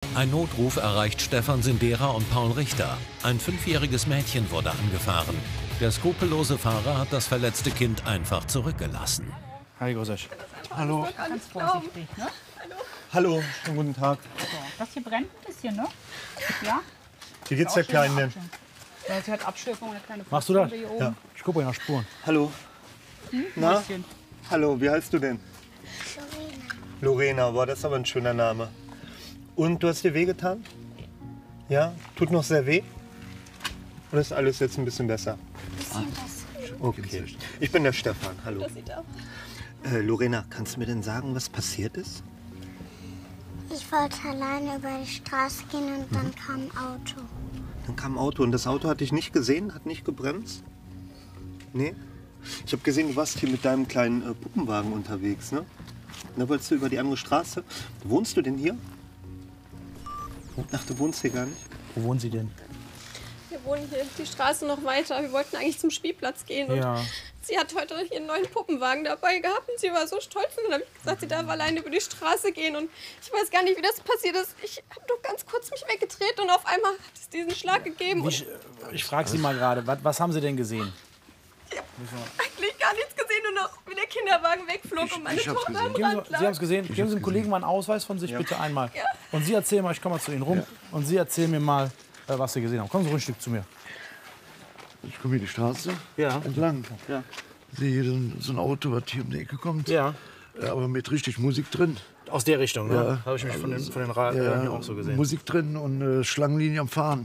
Ein Notruf erreicht Stefan Sindera und Paul Richter. Ein 5-jähriges Mädchen wurde angefahren. Der skrupellose Fahrer hat das verletzte Kind einfach zurückgelassen. Hi, Großarsch. Hallo. Ganz vorsichtig, ne? Hallo, schönen guten Tag. So, das hier brennt ein bisschen, ne? Ja? Wie geht's der Kleinen denn? Ja, sie hat Abschürfung, eine kleine Machst du das? Fußwunde hier Ja. oben. Ich gucke nach Spuren. Hallo. Na? Mäuschen. Hallo, wie heißt du denn? Lorena, boah, das ist aber ein schöner Name. Und du hast dir wehgetan? Ja? Tut noch sehr weh? Oder ist alles jetzt ein bisschen besser? Okay. Ich bin der Stefan, hallo. Lorena, kannst du mir denn sagen, was passiert ist? Ich wollte alleine über die Straße gehen und dann kam ein Auto. Dann kam ein Auto und das Auto hat dich nicht gesehen, hat nicht gebremst? Nee? Ich habe gesehen, du warst hier mit deinem kleinen Puppenwagen unterwegs, ne? Und da wolltest du über die andere Straße. Wohnst du denn hier? Ach, du wohnst hier gar nicht? Wo wohnen Sie denn? Wir wohnen hier die Straße noch weiter. Wir wollten eigentlich zum Spielplatz gehen. Und Ja. sie hat heute ihren neuen Puppenwagen dabei gehabt und sie war so stolz. Und dann habe ich gesagt, sie darf alleine über die Straße gehen. Und ich weiß gar nicht, wie das passiert ist. Ich habe doch ganz kurz mich weggedreht und auf einmal hat es diesen Schlag gegeben. Und Ich frage Sie mal gerade, was haben Sie denn gesehen? eigentlich gar nichts gesehen und noch wie der Kinderwagen wegflog und meine Tochter am Rand Sie haben es gesehen. Geben Sie dem Kollegen mal einen Ausweis von sich bitte einmal. Ja. Und Sie erzählen mal, ich komme mal zu Ihnen rum. Und Sie erzählen mir mal, was Sie gesehen haben. Kommen Sie ruhig ein Stück zu mir. Ich komme hier die Straße entlang. Ja. Sehe so ein Auto, was hier um die Ecke kommt. Ja. Aber mit richtig Musik drin. Aus der Richtung, ne? Ja. Habe ich mich von den Radien auch so gesehen. Musik drin und Schlangenlinie am Fahren.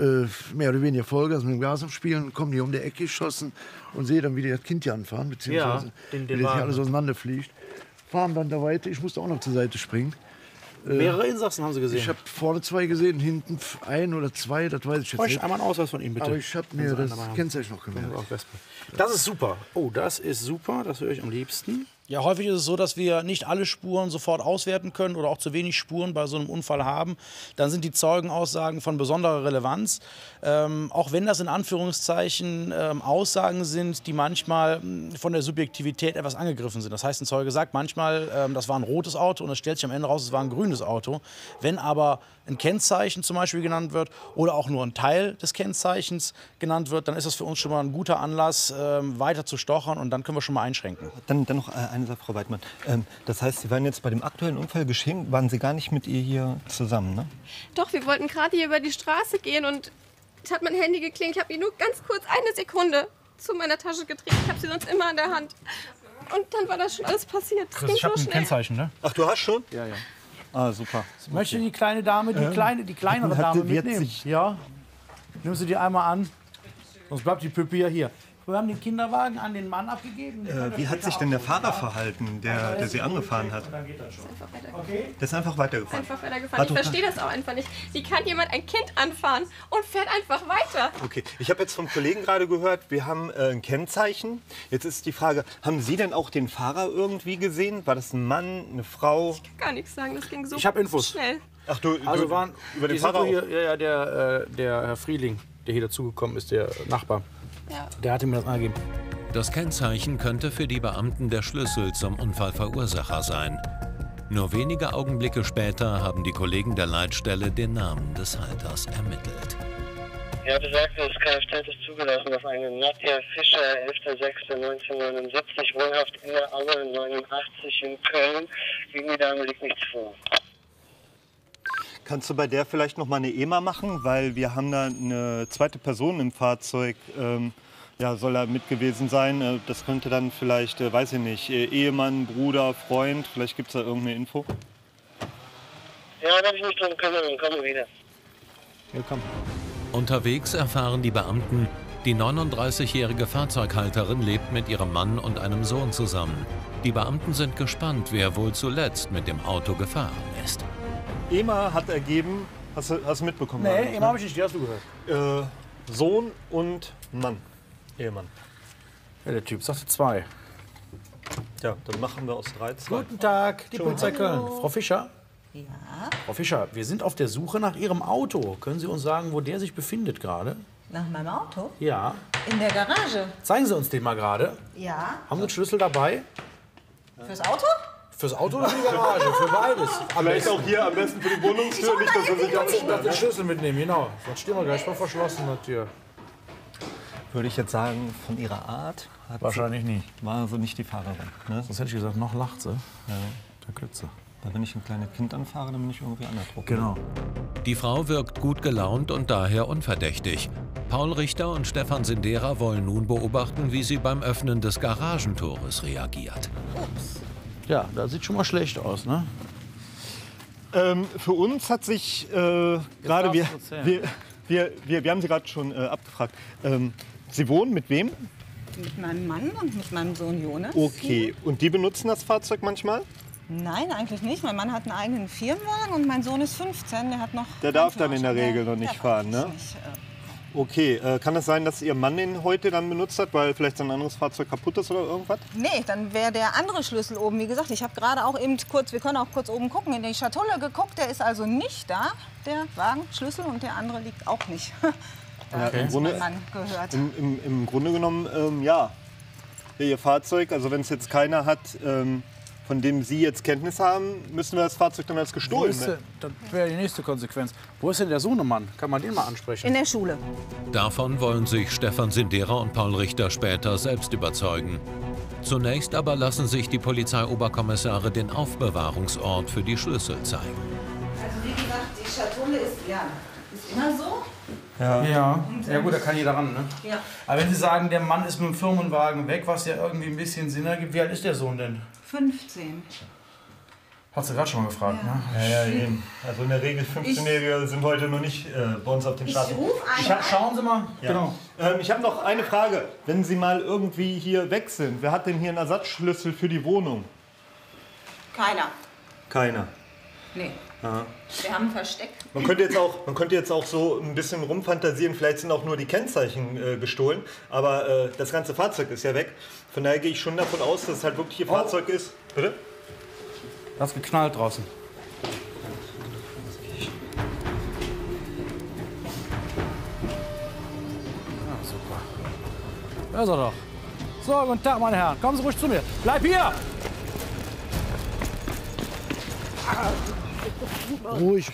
Mehr oder weniger Vollgas mit dem Gas am Spielen. Kommen die um die Ecke geschossen und sehe dann, wie die das Kind hier anfahren. Beziehungsweise den wie das Wagen. hier alles auseinanderfliegt. Fahren dann da weiter. Ich musste auch noch zur Seite springen. Mehrere Insassen haben Sie gesehen. Ich habe vorne 2 gesehen, hinten 1 oder 2, das weiß ich jetzt Bräuchte nicht. einmal einen Ausweis von Ihnen, bitte. Aber ich habe mir das Kennzeichen noch gemerkt. Das ist super. Oh, das ist super. Das höre ich am liebsten. Ja, häufig ist es so, dass wir nicht alle Spuren sofort auswerten können oder auch zu wenig Spuren bei so einem Unfall haben. Dann sind die Zeugenaussagen von besonderer Relevanz. Auch wenn das in Anführungszeichen Aussagen sind, die manchmal von der Subjektivität etwas angegriffen sind. Das heißt, ein Zeuge sagt manchmal, das war ein rotes Auto und es stellt sich am Ende raus, es war ein grünes Auto. Wenn aber ein Kennzeichen zum Beispiel genannt wird oder auch nur ein Teil des Kennzeichens genannt wird, dann ist das für uns schon mal ein guter Anlass, weiter zu stochern und dann können wir schon mal einschränken. Dann noch eine Sache, Frau Weidmann. Das heißt, Sie waren jetzt bei dem aktuellen Unfall geschehen, waren Sie gar nicht mit ihr hier zusammen, ne? doch, wir wollten gerade hier über die Straße gehen und es hat mein Handy geklingelt. Ich habe ihn nur ganz kurz eine Sekunde zu meiner Tasche getrieben. Ich habe sie sonst immer an der Hand. Und dann war das schon alles passiert. Das ging Ich habe so ein schnell. Kennzeichen, ne? Ach, du hast schon? Ja, ja. Ah, super. Möchte die kleine Dame, die kleinere Dame die jetzt mitnehmen? sich- Ja. Nimm sie dir einmal an. Sonst bleibt die Püppi ja hier. Wir haben den Kinderwagen an den Mann abgegeben. Wie hat sich denn der Fahrer verhalten, der Sie angefahren hat? Einfach weitergefahren. Der ist einfach weitergefahren. Einfach weitergefahren. Ich verstehe das auch einfach nicht. Wie kann jemand ein Kind anfahren und fährt einfach weiter? Okay, ich habe jetzt vom Kollegen gerade gehört, wir haben ein Kennzeichen. Jetzt ist die Frage, haben Sie denn auch den Fahrer irgendwie gesehen? War das ein Mann, eine Frau? Ich kann gar nichts sagen, das ging so Ich habe Infos. schnell. Ach, du Also waren über den die sind Fahrer wohl auch? hier, der Herr Frieling, der hier dazugekommen ist, der Nachbar. Ja. Der hatte mir das angegeben. Das Kennzeichen könnte für die Beamten der Schlüssel zum Unfallverursacher sein. Nur wenige Augenblicke später haben die Kollegen der Leitstelle den Namen des Halters ermittelt. Ja, besagtes Kfz ist zugelassen auf einen Nadja Fischer, 11.06.1979, wohnhaft in der Aue 89 in Köln. Gegen die Dame liegt nichts vor. Kannst du bei der vielleicht noch mal eine EMA machen? Weil wir haben da eine zweite Person im Fahrzeug. Ja, soll er mit gewesen sein. Das könnte dann vielleicht, weiß ich nicht, Ehemann, Bruder, Freund. Vielleicht gibt es da irgendeine Info. Ja, darf ich mich drum kümmern und komme wieder. Willkommen. Unterwegs erfahren die Beamten, die 39-jährige Fahrzeughalterin lebt mit ihrem Mann und einem Sohn zusammen. Die Beamten sind gespannt, wer wohl zuletzt mit dem Auto gefahren ist. EMA hat ergeben, hast du mitbekommen? Nee, Marius, eben habe ich nicht, die hast du gehört. Sohn und Mann, Ehemann. Ja, der Typ sagte 2. Ja, dann machen wir aus 3 2. Guten Tag, die Polizei Köln. Frau Fischer? Ja, Frau Fischer, wir sind auf der Suche nach Ihrem Auto. Können Sie uns sagen, wo der sich befindet gerade? nach meinem Auto? Ja. In der Garage? Zeigen Sie uns den mal gerade. Ja. Haben Sie einen Schlüssel dabei? Fürs Auto? Fürs Auto oder für die Garage? Für beides. Vielleicht auch hier am besten für die Wohnungstür, nicht, dass er sich auch den Schlüssel mitnehmen, genau. Sonst stehen wir gleich vor verschlossener Tür. Würde ich jetzt sagen, von ihrer Art wahrscheinlich nicht. War sie nicht die Fahrerin. Ne? Sonst hätte ich gesagt, noch lacht sie. Ja. Der Kütze. Weil wenn ich ein kleines Kind anfahre, dann bin ich irgendwie andersrum. Genau. Die Frau wirkt gut gelaunt und daher unverdächtig. Paul Richter und Stefan Sindera wollen nun beobachten, wie sie beim Öffnen des Garagentores reagiert. Ups. Ja, das sieht schon mal schlecht aus, ne? Für uns hat sich gerade, wir haben Sie gerade schon abgefragt, Sie wohnen mit wem? Mit meinem Mann und mit meinem Sohn Jonas. Okay, und die benutzen das Fahrzeug manchmal? Nein, eigentlich nicht. Mein Mann hat einen eigenen Firmenwagen und mein Sohn ist 15, der hat noch... Der darf dann in der Regel noch nicht fahren, ne? Okay, kann es sein, dass Ihr Mann den heute dann benutzt hat, weil vielleicht sein anderes Fahrzeug kaputt ist oder irgendwas? Nee, dann wäre der andere Schlüssel oben. Wie gesagt, ich habe gerade auch eben kurz, wir können auch kurz oben gucken, in die Schatulle geguckt. Der ist also nicht da, der Wagenschlüssel, und der andere liegt auch nicht. Da Okay. hat mein Mann gehört. Im Grunde genommen, ja, Ihr Fahrzeug, also wenn es jetzt keiner hat, von dem Sie jetzt Kenntnis haben, müssen wir das Fahrzeug dann als gestohlen melden. Das wäre die nächste Konsequenz. Wo ist denn der Sohnemann? Kann man den mal ansprechen? In der Schule. Davon wollen sich Stefan Sindera und Paul Richter später selbst überzeugen. Zunächst aber lassen sich die Polizeioberkommissare den Aufbewahrungsort für die Schlüssel zeigen. Also wie gesagt, die Schatulle ist immer so. Ja gut, da kann jeder ran, ne? Ja. Aber wenn Sie sagen, der Mann ist mit dem Firmenwagen weg, was ja irgendwie ein bisschen Sinn ergibt, wie alt ist der Sohn denn? 15. Hat sie gerade schon mal gefragt, Ja. ne? Ja, eben. Also in der Regel 15-Jährige sind heute noch nicht bei uns auf den Straßen. Schauen Sie mal. Ja. Genau. Ich habe noch eine Frage. Wenn Sie mal irgendwie hier weg sind, wer hat denn hier einen Ersatzschlüssel für die Wohnung? Keiner. Keiner. Nee. Aha. Wir haben ein Versteck. Man könnte jetzt auch so ein bisschen rumfantasieren, vielleicht sind auch nur die Kennzeichen gestohlen, aber das ganze Fahrzeug ist ja weg. Von daher gehe ich schon davon aus, dass es halt wirklich Ihr Fahrzeug ist. Bitte? Das geknallt draußen. Ja, super. Da ist er doch. So, guten Tag, meine Herren. Kommen Sie ruhig zu mir. Bleib hier! Ruhig.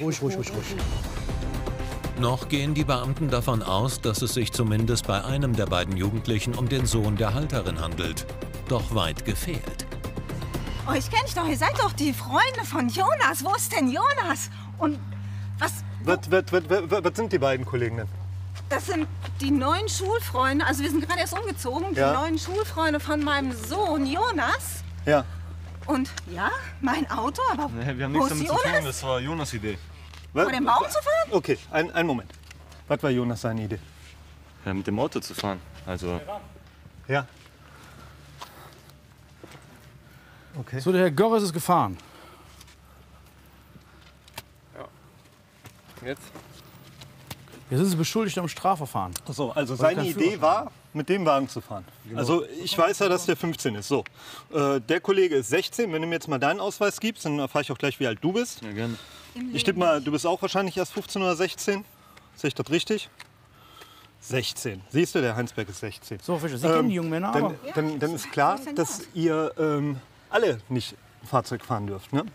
Noch gehen die Beamten davon aus, dass es sich zumindest bei einem der beiden Jugendlichen um den Sohn der Halterin handelt. Doch weit gefehlt. Euch kenn ich doch, ihr seid doch die Freunde von Jonas. Wo ist denn Jonas? Und was... Was sind die beiden Kollegen denn? Das sind die neuen Schulfreunde, also wir sind gerade erst umgezogen, die neuen Schulfreunde von meinem Sohn Jonas. Ja. Und ja, mein Auto, aber Nee, wir haben wo nichts ist damit zu Jonas? tun, das war Jonas' Idee. Was? Vor dem Baum zu fahren? Okay, einen Moment. Was war Jonas seine Idee? Ja, mit dem Auto zu fahren. Also, Ja. Okay. So, der Herr Görres ist gefahren. jetzt? Jetzt sind Sie beschuldigt am Strafverfahren. So, also seine Idee war, mit dem Wagen zu fahren. Genau. Also ich weiß ja, dass der 15 ist. So, der Kollege ist 16. Wenn du mir jetzt mal deinen Ausweis gibst, dann erfahre ich auch gleich, wie alt du bist. Ja, gerne. Ich tippe mal, du bist auch wahrscheinlich erst 15 oder 16. Sehe ich das richtig? 16. Siehst du, der Heinsberg ist 16. So, Fischer, Sie kennen die jungen Männer, aber... Dann ist klar, dass ihr alle nicht ein Fahrzeug fahren dürft, ne?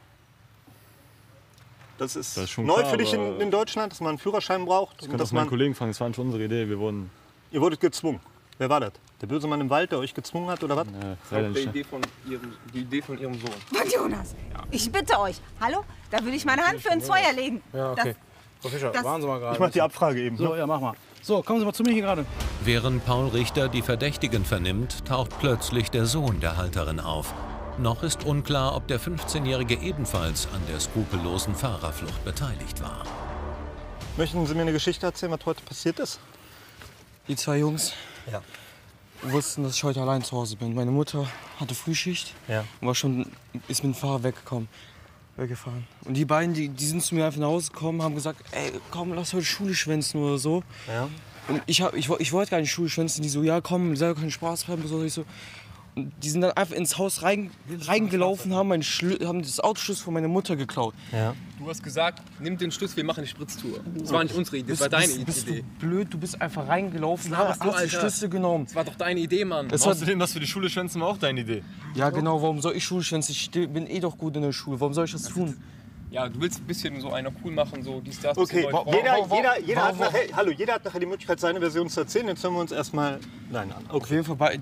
Das ist schon neu klar, für dich aber- in Deutschland, dass man einen Führerschein braucht. Das und kann dass auch mein man, Kollegen fahren, das war nicht unsere Idee. Wir wurden. ihr wurdet gezwungen. Wer war das? Der böse Mann im Wald, der euch gezwungen hat, oder was? Leider nicht. Die Idee von Ihrem Sohn. Von Jonas. Ich bitte euch. Hallo? Da würde ich meine Hand für ins Feuer legen. Ja, okay. Frau Fischer, das- waren Sie mal gerade. Ich mach die Abfrage eben. So, ja, mach mal. So, kommen Sie mal zu mir hier gerade. Während Paul Richter die Verdächtigen vernimmt, taucht plötzlich der Sohn der Halterin auf. Noch ist unklar, ob der 15-Jährige ebenfalls an der skrupellosen Fahrerflucht beteiligt war. Möchten Sie mir eine Geschichte erzählen, was heute passiert ist? Die zwei Jungs Ja. wussten, dass ich heute allein zu Hause bin. Meine Mutter hatte Frühschicht Ja. und ist mit dem Fahrer weggefahren. Und die beiden, die sind zu mir einfach nach Hause gekommen, haben gesagt, ey, komm, lass heute Schule schwänzen oder so. Ja. Und ich wollte gar nicht Schule schwänzen. Die so, ja, komm, selber keinen Spaß haben. So, ich so, Die sind dann einfach ins Haus reingelaufen, haben das Autoschlüssel von meiner Mutter geklaut. Ja. Du hast gesagt, nimm den Schlüssel, wir machen eine Spritztour. Das war nicht unsere Idee, das war deine Idee. Bist du blöd, du bist einfach reingelaufen, hast die Schlüssel genommen. Das war doch deine Idee, Mann. Außerdem, was für die Schule schwänzen, war auch deine Idee. Ja genau, warum soll ich Schule schwänzen? Ich bin eh doch gut in der Schule, warum soll ich das tun? Ja, du willst ein bisschen so einer cool machen, so dies, das. Okay, jeder hat nachher die Möglichkeit, seine Version zu erzählen. Jetzt hören wir uns erstmal deine an. Okay. Auf jeden Fall,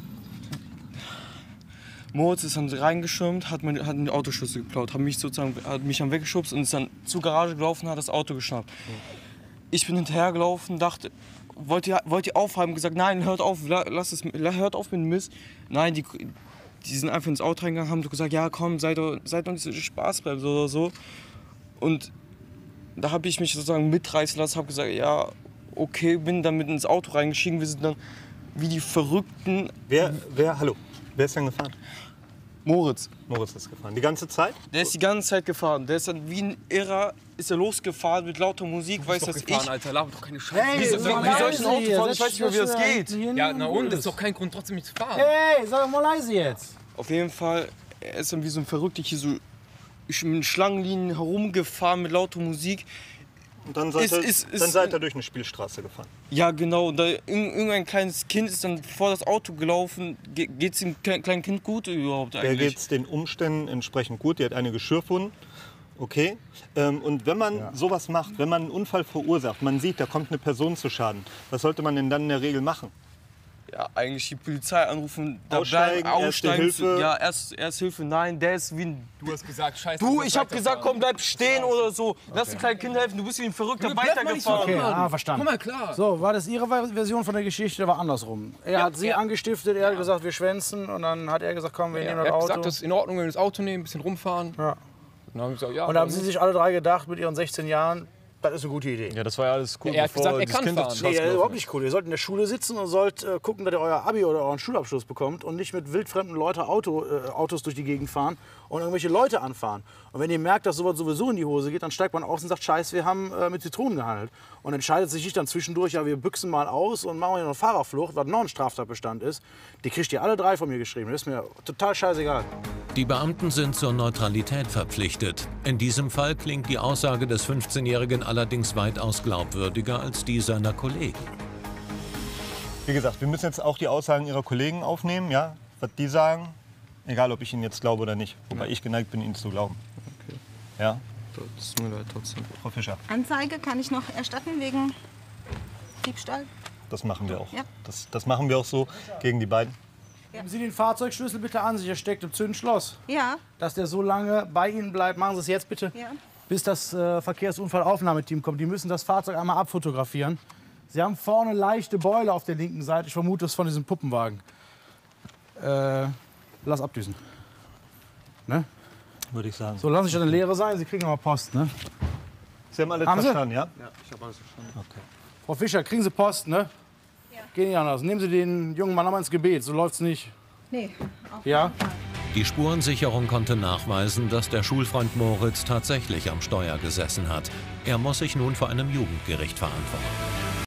Moritz ist dann reingeschirmt, hat den Autoschlüssel geklaut, hat mich dann weggeschubst und ist dann zur Garage gelaufen, hat das Auto geschnappt. Ich bin hinterhergelaufen, dachte, wollt ihr aufhalten, gesagt, nein, hört auf, hört auf mit dem Mist. Nein, die sind einfach ins Auto reingegangen, haben gesagt, ja komm, seid doch nicht so Spaß bleiben oder so. Und da habe ich mich sozusagen mitreißen lassen, habe gesagt, ja, okay, bin dann mit ins Auto reingestiegen, wir sind dann wie die Verrückten. Wer ist denn gefahren? Moritz. Moritz ist gefahren. Die ganze Zeit? Der ist die ganze Zeit gefahren. Der ist dann wie ein Irrer, ist er losgefahren mit lauter Musik, weiß das gefahren, ich. Alter, laber doch keine Scheiße. Hey, wie soll ich ein Auto fahren? Ich weiß nicht mehr, wie das geht. Ja, na und, das ist doch kein Grund, trotzdem nicht zu fahren. Hey, sag doch mal leise jetzt. Auf jeden Fall, er ist dann wie so ein Verrückter hier so mit Schlangenlinien herumgefahren mit lauter Musik. Und dann seid ihr durch eine Spielstraße gefahren. Ja, genau. Und da irgendein kleines Kind ist dann vor das Auto gelaufen. Geht's dem kleinen Kind gut überhaupt eigentlich? Der geht's den Umständen entsprechend gut. Die hat einige Schürfwunden. Okay. Und wenn man sowas macht, wenn man einen Unfall verursacht, man sieht, da kommt eine Person zu Schaden, was sollte man denn dann in der Regel machen? Ja, eigentlich die Polizei anrufen, aussteigen, Erste Hilfe. Ja, erst Hilfe, nein, der ist wie ein... Du hast gesagt, scheiße. Ich hab gesagt, komm, bleib stehen oder so. Lass dem kleinen Kind helfen, du bist wie ein Verrückter weitergefahren. Okay, verstanden. Komm mal klar. So, war das Ihre Version von der Geschichte, war andersrum? Er hat Sie angestiftet, er hat gesagt, wir schwänzen und dann hat er gesagt, komm, wir nehmen das Auto. Er hat gesagt, das ist in Ordnung, wenn wir das Auto nehmen, ein bisschen rumfahren. Ja. Dann haben wir gesagt, ja, und da haben Sie sich alle drei gedacht, mit Ihren 16 Jahren, das ist eine gute Idee. Ja, das war ja alles cool. Er hat gesagt, er kann fahren. Nee, überhaupt nicht cool. Ihr sollt in der Schule sitzen und sollt gucken, dass ihr euer Abi oder euren Schulabschluss bekommt und nicht mit wildfremden Leuten Autos durch die Gegend fahren und irgendwelche Leute anfahren. Und wenn ihr merkt, dass sowas sowieso in die Hose geht, dann steigt man aus und sagt, scheiße, wir haben mit Zitronen gehandelt. Und entscheidet sich nicht dann zwischendurch, ja, wir büchsen mal aus und machen hier eine Fahrerflucht, was noch ein Straftatbestand ist. Die kriegt ihr alle drei von mir geschrieben. Das ist mir total scheißegal. Die Beamten sind zur Neutralität verpflichtet. In diesem Fall klingt die Aussage des 15-Jährigen allerdings weitaus glaubwürdiger als die seiner Kollegen. Wie gesagt, wir müssen jetzt auch die Aussagen Ihrer Kollegen aufnehmen, ja, was die sagen. Egal, ob ich Ihnen jetzt glaube oder nicht. Wobei ich geneigt bin, Ihnen zu glauben. Okay. Ja? Das ist mir leid trotzdem. Frau Fischer. Anzeige kann ich noch erstatten wegen Diebstahl? Das machen wir auch. Ja. Das machen wir auch so gegen die beiden. Nehmen Sie den Fahrzeugschlüssel bitte an sich, er steckt im Zündschloss. Ja. Dass der so lange bei Ihnen bleibt, machen Sie es jetzt bitte. Ja. Bis das Verkehrsunfallaufnahmeteam kommt. Die müssen das Fahrzeug einmal abfotografieren. Sie haben vorne leichte Beule auf der linken Seite. Ich vermute, das ist von diesem Puppenwagen. Lass abdüsen. Ne? Würde ich sagen. So, lassen Sie sich eine Leere sein. Sie kriegen noch mal Post. Ne? Sie haben alles verstanden, ja? Ja, ich habe alles verstanden. Okay. Frau Fischer, kriegen Sie Post, ne? Ja. Geht nicht anders. Nehmen Sie den jungen Mann nochmal ins Gebet. So läuft's nicht. Nee. Ja? Die Spurensicherung konnte nachweisen, dass der Schulfreund Moritz tatsächlich am Steuer gesessen hat. Er muss sich nun vor einem Jugendgericht verantworten.